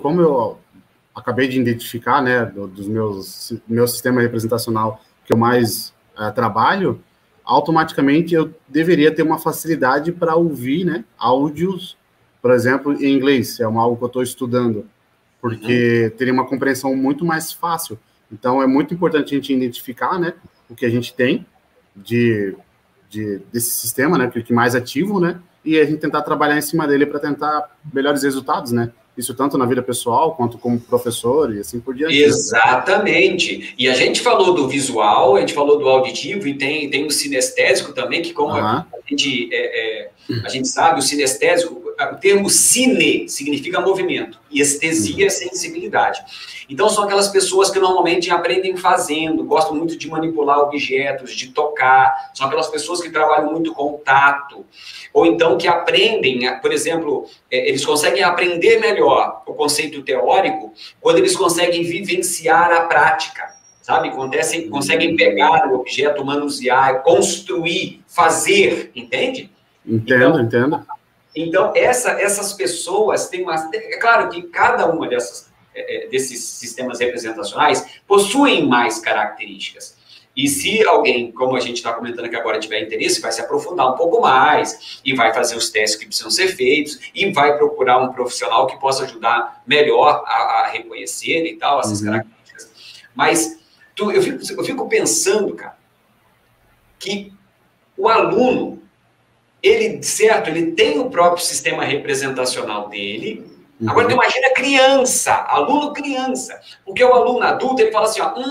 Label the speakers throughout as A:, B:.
A: como eu acabei de identificar, né, dos meu sistema representacional que eu mais trabalho, automaticamente eu deveria ter uma facilidade para ouvir, né, áudios, por exemplo, em inglês, é algo que eu estou estudando, porque teria uma compreensão muito mais fácil. Então, é muito importante a gente identificar, né, o que a gente tem desse sistema, né, que mais ativo, né, e a gente tentar trabalhar em cima dele para tentar melhores resultados, né? Isso tanto na vida pessoal, quanto como professor, e assim por diante.
B: Exatamente. E a gente falou do visual, a gente falou do auditivo, e tem o sinestésico também, que como a gente sabe, o sinestésico, o termo cine significa movimento, e estesia é sensibilidade. Então, são aquelas pessoas que normalmente aprendem fazendo, gostam muito de manipular objetos, de tocar, são aquelas pessoas que trabalham muito com o tato, ou então que aprendem, por exemplo, eles conseguem aprender melhor o conceito teórico quando eles conseguem vivenciar a prática, sabe? Conseguem pegar o objeto, manusear, construir, fazer, entende?
A: Entendo.
B: Então, essas pessoas têm uma... É claro que cada uma desses sistemas representacionais possuem mais características. E se alguém, como a gente está comentando aqui agora, tiver interesse, vai se aprofundar um pouco mais e vai fazer os testes que precisam ser feitos e vai procurar um profissional que possa ajudar melhor a reconhecer e tal, essas características. Mas eu fico pensando, cara, que o aluno, ele tem o próprio sistema representacional dele. Agora, tu imagina criança, aluno criança. Porque o aluno adulto, ele fala assim, ó,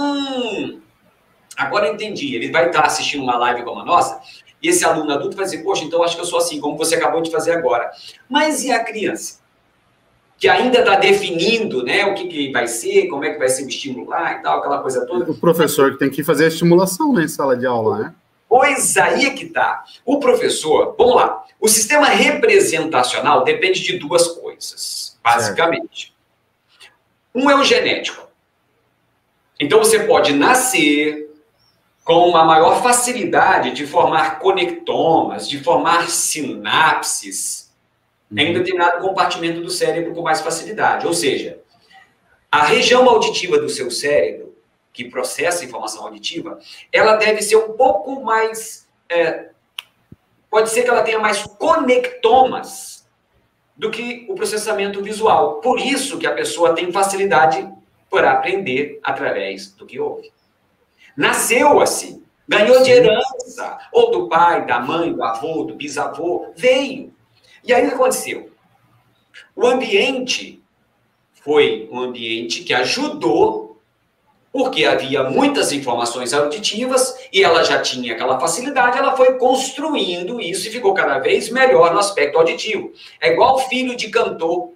B: agora eu entendi. Ele vai estar assistindo uma live como a nossa, e esse aluno adulto vai dizer, poxa, então acho que eu sou assim, como você acabou de fazer agora. Mas e a criança? Que ainda está definindo, né, o que vai ser, como é que vai ser o estímulo lá e tal, aquela coisa toda.
A: O professor que tem que fazer a estimulação, né, em sala de aula, né?
B: Pois aí é que tá. O professor, vamos lá, o sistema representacional depende de duas coisas, basicamente. Um é o genético. Então você pode nascer com uma maior facilidade de formar conectomas, de formar sinapses em determinado compartimento do cérebro com mais facilidade. Ou seja, a região auditiva do seu cérebro, que processa a informação auditiva, ela deve ser um pouco mais... pode ser que ela tenha mais conectomas do que o processamento visual. Por isso que a pessoa tem facilidade para aprender através do que ouve. Nasceu assim, ganhou de herança, ou do pai, da mãe, do avô, do bisavô, veio. E aí o que aconteceu? O ambiente foi um ambiente que ajudou, porque havia muitas informações auditivas e ela já tinha aquela facilidade, ela foi construindo isso e ficou cada vez melhor no aspecto auditivo. É igual filho de cantor.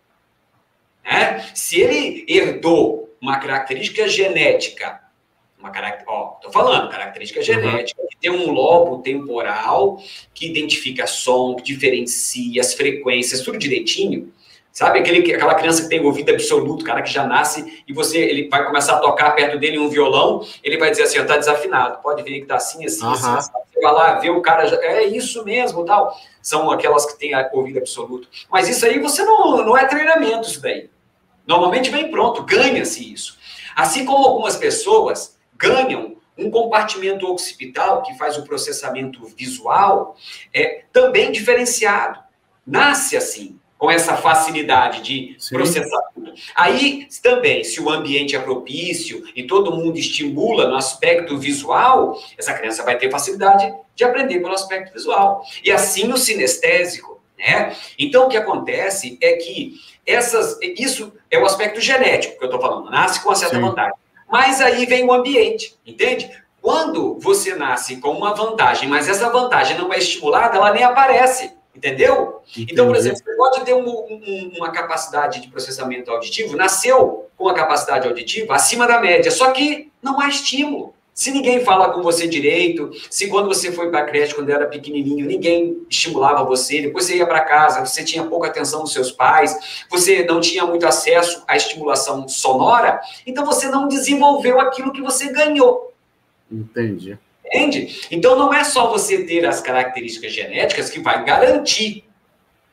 B: Né? Se ele herdou uma característica genética, estou falando, característica genética, que tem um lobo temporal que identifica som, que diferencia as frequências, tudo direitinho. Sabe aquela criança que tem ouvido absoluto, cara que já nasce, e ele vai começar a tocar perto dele um violão, ele vai dizer assim, está desafinado, pode ver que está assim, assim, assim. Você vai lá ver o cara, é isso mesmo, tal. São aquelas que têm ouvido absoluto. Mas isso aí não é treinamento, isso daí. Normalmente vem pronto, ganha-se isso. Assim como algumas pessoas ganham um compartimento occipital que faz o processamento visual, também diferenciado. Nasce assim, com essa facilidade de processar tudo. Aí, também, se o ambiente é propício e todo mundo estimula no aspecto visual, essa criança vai ter facilidade de aprender pelo aspecto visual. E assim o sinestésico, né? Então, o que acontece é que isso é o aspecto genético que eu estou falando, nasce com uma certa vantagem. Mas aí vem o ambiente, entende? Quando você nasce com uma vantagem, mas essa vantagem não é estimulada, ela nem aparece, entendeu? Entendi. Então, por exemplo, você pode ter uma capacidade de processamento auditivo, nasceu com uma capacidade auditiva acima da média, só que não há estímulo. Se ninguém fala com você direito, se quando você foi para a creche, quando era pequenininho, ninguém estimulava você, depois você ia para casa, você tinha pouca atenção dos seus pais, você não tinha muito acesso à estimulação sonora, então você não desenvolveu aquilo que você ganhou.
A: Entendi.
B: Entende? Então não é só você ter as características genéticas que vai garantir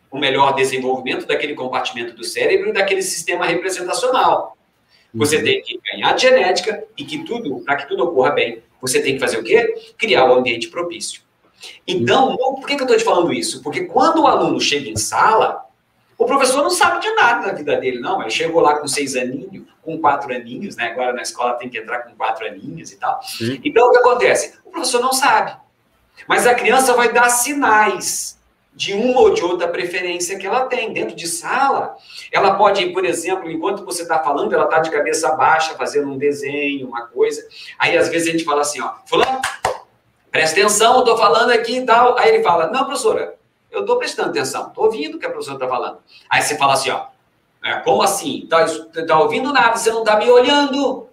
B: o melhor desenvolvimento daquele compartimento do cérebro e daquele sistema representacional. Você tem que ganhar de genética e para que tudo ocorra bem, você tem que fazer o quê? Criar o ambiente propício. Então, por que eu estou te falando isso? Porque quando o aluno chega em sala, o professor não sabe de nada da vida dele, não. Ele chegou lá com 6 aninhos, com 4 aninhos, né? Agora na escola tem que entrar com 4 aninhos e tal. Sim. Então, o que acontece? O professor não sabe. Mas a criança vai dar sinais de uma ou de outra preferência que ela tem. Dentro de sala, ela pode, por exemplo, enquanto você está falando, ela está de cabeça baixa, fazendo um desenho, uma coisa. Aí, às vezes, a gente fala assim, ó, fulano, presta atenção, eu estou falando aqui e tal. Aí ele fala, não, professora, eu estou prestando atenção, estou ouvindo o que a professora está falando. Aí você fala assim, ó, como assim? Tá ouvindo nada, você não está me olhando.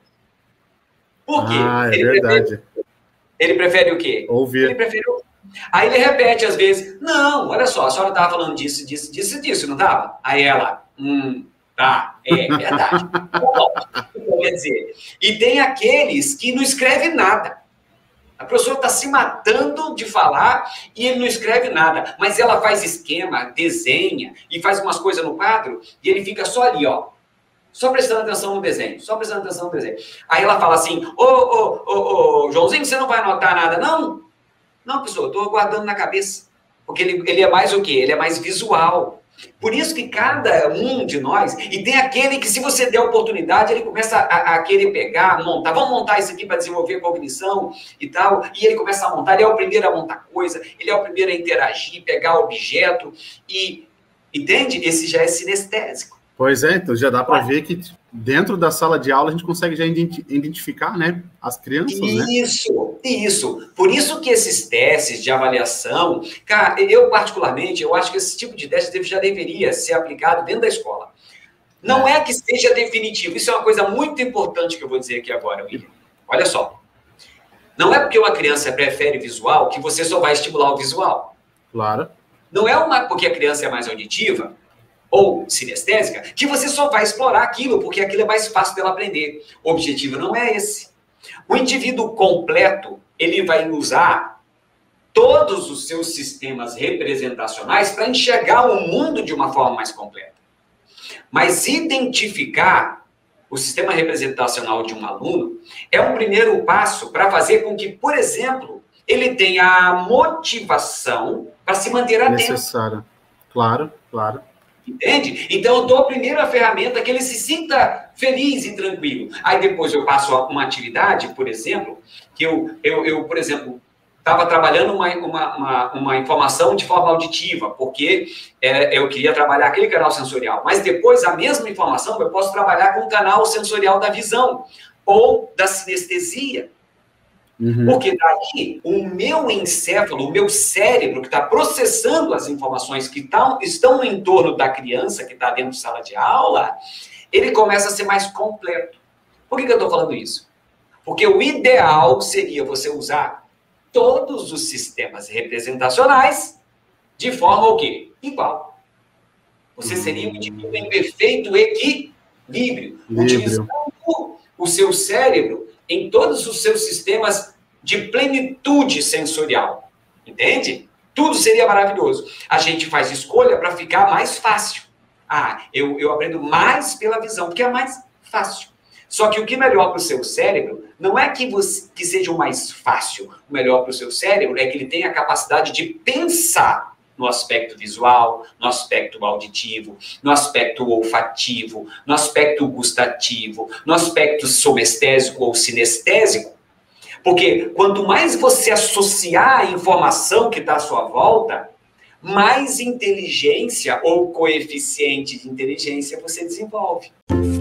B: Por quê?
A: É verdade.
B: Ele prefere o quê?
A: Ouvir.
B: Ele prefere ouvir. Aí ele repete às vezes, não, olha só, a senhora estava falando disso, não estava? Aí ela, tá, é verdade. Bom, quer dizer, e tem aqueles que não escrevem nada. A professora está se matando de falar e ele não escreve nada, mas ela faz esquema, desenha e faz umas coisas no quadro e ele fica só ali, ó, só prestando atenção no desenho, só prestando atenção no desenho. Aí ela fala assim, ô, Joãozinho, você não vai anotar nada, não? Não, professor, eu estou guardando na cabeça. Porque ele é mais o quê? Ele é mais visual. Por isso que cada um de nós, e tem aquele que se você der oportunidade, ele começa a querer pegar, montar, vamos montar isso aqui para desenvolver cognição e tal, e ele começa a montar, ele é o primeiro a montar coisa, ele é o primeiro a interagir, pegar objeto, e entende? Esse já é sinestésico.
A: Pois é, então já dá para ver que dentro da sala de aula a gente consegue já identificar, né, as crianças, né?
B: Isso. Por isso que esses testes de avaliação, cara, eu particularmente, eu acho que esse tipo de teste já deveria ser aplicado dentro da escola. Não é que seja definitivo, isso é uma coisa muito importante que eu vou dizer aqui agora, William. Olha só, não é porque uma criança prefere visual que você só vai estimular o visual.
A: Claro.
B: Não é porque a criança é mais auditiva ou sinestésica, que você só vai explorar aquilo, porque aquilo é mais fácil dela aprender. O objetivo não é esse. O indivíduo completo, ele vai usar todos os seus sistemas representacionais para enxergar o mundo de uma forma mais completa. Mas identificar o sistema representacional de um aluno é um primeiro passo para fazer com que, por exemplo, ele tenha a motivação para se manter atento.
A: Necessário. Claro.
B: Entende? Então, eu dou a primeira ferramenta que ele se sinta feliz e tranquilo. Aí, depois, eu passo uma atividade, por exemplo, que eu por exemplo, estava trabalhando uma informação de forma auditiva, porque eu queria trabalhar aquele canal sensorial. Mas, depois, a mesma informação eu posso trabalhar com o canal sensorial da visão ou da sinestesia. Porque daí o meu encéfalo, o meu cérebro que está processando as informações que estão no entorno da criança que está dentro de sala de aula, ele começa a ser mais completo. Por que eu estou falando isso? Porque o ideal seria você usar todos os sistemas representacionais de forma o quê? Igual. Você seria um indivíduo em perfeito equilíbrio, utilizando o seu cérebro em todos os seus sistemas de plenitude sensorial. Entende? Tudo seria maravilhoso. A gente faz escolha para ficar mais fácil. Eu aprendo mais pela visão, porque é mais fácil. Só que o que é melhor para o seu cérebro não é que seja o mais fácil. O melhor para o seu cérebro é que ele tenha a capacidade de pensar no aspecto visual, no aspecto auditivo, no aspecto olfativo, no aspecto gustativo, no aspecto somestésico ou sinestésico. Porque quanto mais você associar a informação que está à sua volta, mais inteligência ou coeficiente de inteligência você desenvolve.